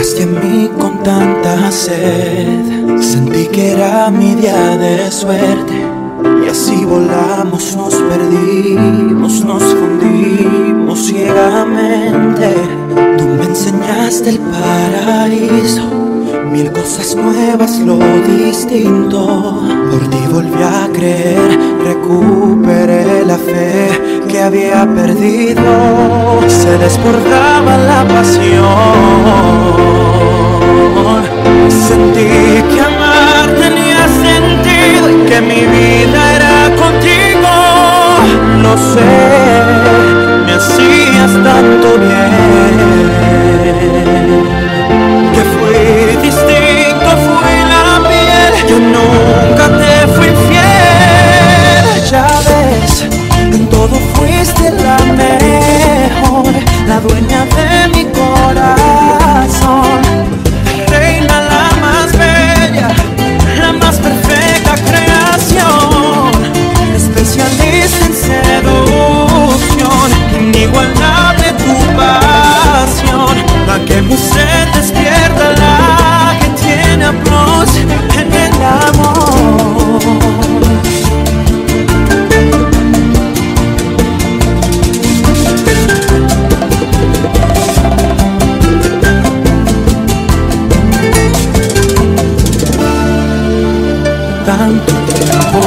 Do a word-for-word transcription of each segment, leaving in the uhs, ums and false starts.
Llegaste a mí con tanta sed, sentí que era mi día de suerte. Y así volamos, nos perdimos, nos fundimos ciegamente. Tú me enseñaste el paraíso, mil cosas nuevas, lo distinto. Por ti volví a creer, recuperé la fe que había perdido. Se desbordaba la pasión. Sentí que amar tenía sentido y que mi vida era contigo. No sé, me hacías tanto bien, que fui distinto, fui la piel. Yo nunca te fui fiel. Ya ves, en todo fuiste la mejor, la dueña de mi corazón, reina, la más bella, la más perfecta creación, especialista en seducción, inigualable tu pasión, la que mi sed despierta, la que tiene aplauso en el amor. Tanto tiempo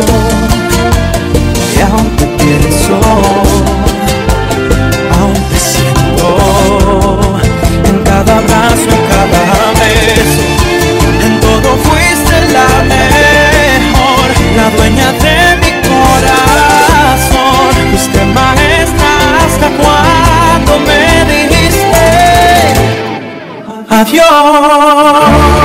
y aún te pienso, aún te siento, en cada abrazo, en cada beso, en todo fuiste la mejor, la dueña de mi corazón. Fuiste maestra hasta cuando me dijiste adiós.